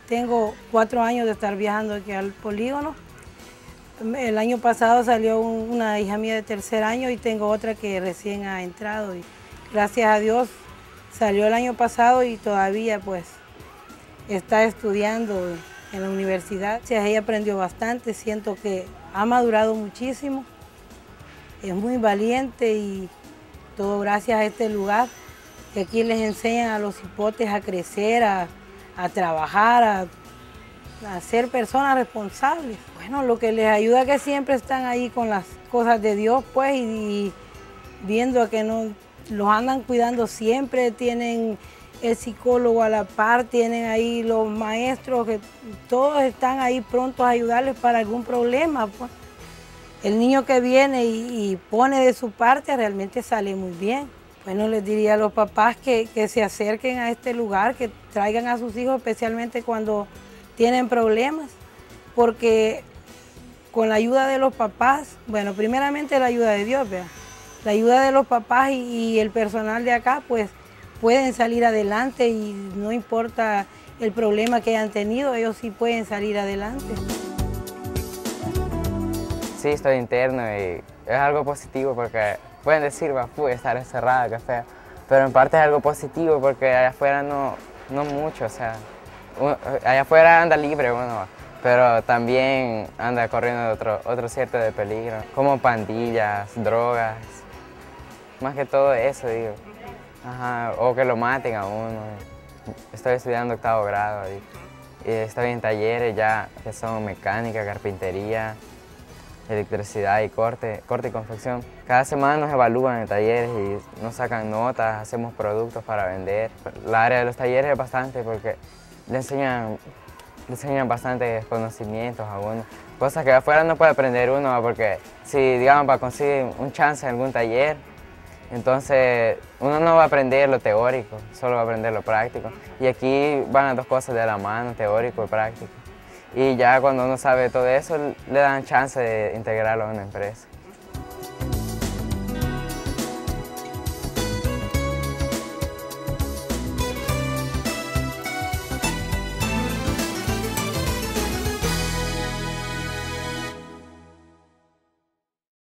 Tengo 4 años de estar viajando aquí al polígono. El año pasado salió una hija mía de 3er año y tengo otra que recién ha entrado. Y gracias a Dios salió el año pasado y todavía pues está estudiando en la universidad. Ella aprendió bastante, siento que ha madurado muchísimo, es muy valiente y todo gracias a este lugar, que aquí les enseñan a los hipotes a crecer, a trabajar, a ser personas responsables. Bueno, lo que les ayuda es que siempre están ahí con las cosas de Dios, pues, y viendo a que no los andan cuidando siempre, tienen el psicólogo a la par, tienen ahí los maestros, que todos están ahí prontos a ayudarles para algún problema, pues. El niño que viene y pone de su parte realmente sale muy bien. Bueno, les diría a los papás que se acerquen a este lugar, que traigan a sus hijos, especialmente cuando tienen problemas, porque con la ayuda de los papás, bueno, primeramente la ayuda de Dios, ¿verdad? La ayuda de los papás y el personal de acá, pues pueden salir adelante y no importa el problema que hayan tenido, ellos sí pueden salir adelante. Sí, estoy interno y es algo positivo porque pueden decir, estar encerrada, qué feo, pero en parte es algo positivo porque allá afuera no mucho, o sea, allá afuera anda libre uno, pero también anda corriendo otro cierto de peligro, como pandillas, drogas, más que todo eso, digo. Ajá, o que lo maten a uno. Estoy estudiando 8º grado y estoy en talleres ya que son mecánica, carpintería, electricidad y corte y confección. Cada semana nos evalúan en talleres y nos sacan notas, hacemos productos para vender. La área de los talleres es bastante porque le enseñan bastantes conocimientos a uno. Cosas que afuera no puede aprender uno porque si, digamos, para conseguir un chance en algún taller, entonces uno no va a aprender lo teórico, solo va a aprender lo práctico. Y aquí van las dos cosas de la mano, teórico y práctico. Y ya cuando uno sabe todo eso, le dan chance de integrarlo a una empresa.